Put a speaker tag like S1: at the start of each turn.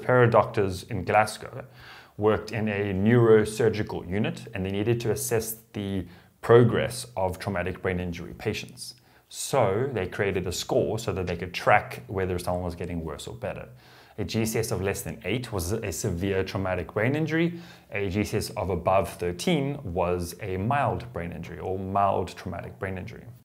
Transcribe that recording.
S1: pair of doctors in Glasgow worked in a neurosurgical unit, and they needed to assess the progress of traumatic brain injury patients. So they created a score so that they could track whether someone was getting worse or better. A GCS of less than 8 was a severe traumatic brain injury. A GCS of above 13 was a mild brain injury or mild traumatic brain injury.